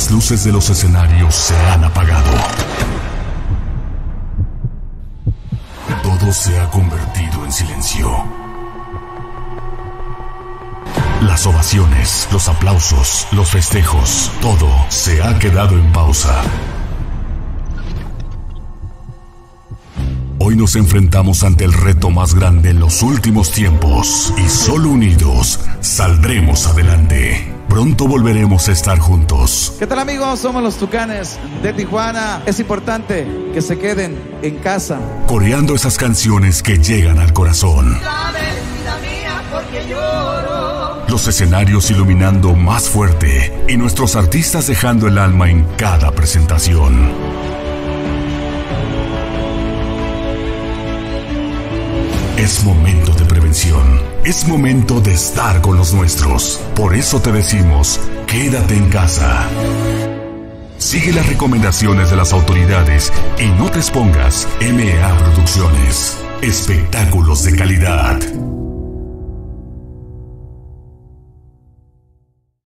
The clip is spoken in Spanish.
Las luces de los escenarios se han apagado. Todo se ha convertido en silencio. Las ovaciones, los aplausos, los festejos, todo se ha quedado en pausa. Hoy nos enfrentamos ante el reto más grande en los últimos tiempos y solo unidos saldremos adelante. Pronto volveremos a estar juntos. ¿Qué tal, amigos? Somos los Tucanes de Tijuana. Es importante que se queden en casa, coreando esas canciones que llegan al corazón. Vida mía, porque lloro. Los escenarios iluminando más fuerte y nuestros artistas dejando el alma en cada presentación. Es momento de prevención. Es momento de estar con los nuestros. Por eso te decimos, quédate en casa. Sigue las recomendaciones de las autoridades y no te expongas. MA Producciones. Espectáculos de calidad.